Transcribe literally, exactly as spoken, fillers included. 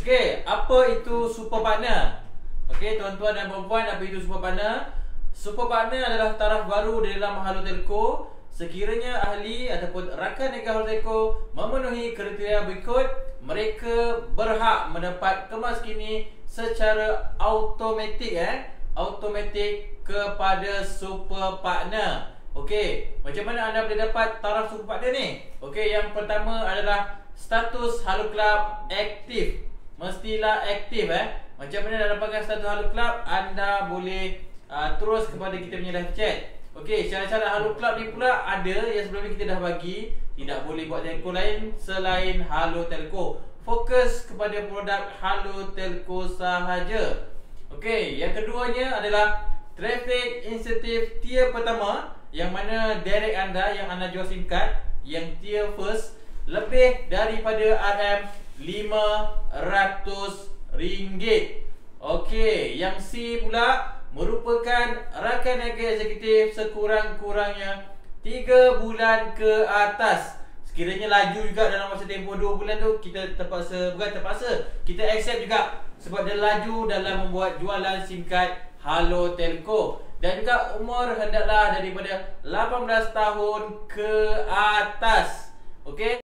Okey, apa itu super partner? Okey, tuan-tuan dan puan-puan, apa itu super partner? Super partner adalah taraf baru di dalam Halo Telco. Sekiranya ahli ataupun rakan niaga Halo Telco memenuhi kriteria berikut, mereka berhak mendapat kemas kini secara automatik eh automatik kepada super partner. Okey, macam mana anda boleh dapat taraf super partner ni? Okey, yang pertama adalah status Halo Club aktif. Mestilah aktif eh. Macam mana nak dapatkan status Halo Club? Anda boleh uh, terus kepada kita punya live chat. Okey, syarat-syarat Halo Club ni pula ada yang sebelum ni kita dah bagi. Tidak boleh buat telco lain selain Halo Telco. Fokus kepada produk Halo Telco sahaja. Okey, yang keduanya adalah traffic insentif tier pertama, yang mana direct anda yang anda jual SIM card yang tier first lebih daripada R M lima ratus ringgit. Okey, yang C pula merupakan rakan niaga eksekutif sekurang-kurangnya tiga bulan ke atas. Sekiranya laju juga dalam masa tempoh dua bulan tu, kita terpaksa, bukan terpaksa, kita accept juga sebab dia laju dalam membuat jualan SIM card Halo Telco. Dan juga umur hendaklah daripada lapan belas tahun ke atas. Okey.